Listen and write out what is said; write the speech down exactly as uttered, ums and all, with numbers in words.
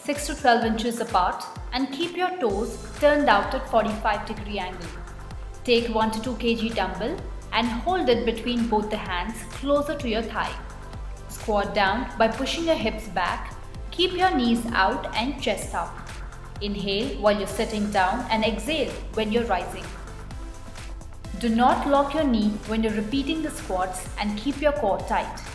six to twelve inches apart and keep your toes turned out at forty-five degree angle. Take one to two kilograms dumbbell and hold it between both the hands closer to your thigh. Squat down by pushing your hips back. Keep your knees out and chest up. Inhale while you're sitting down and exhale when you're rising. Do not lock your knee when you're repeating the squats and keep your core tight.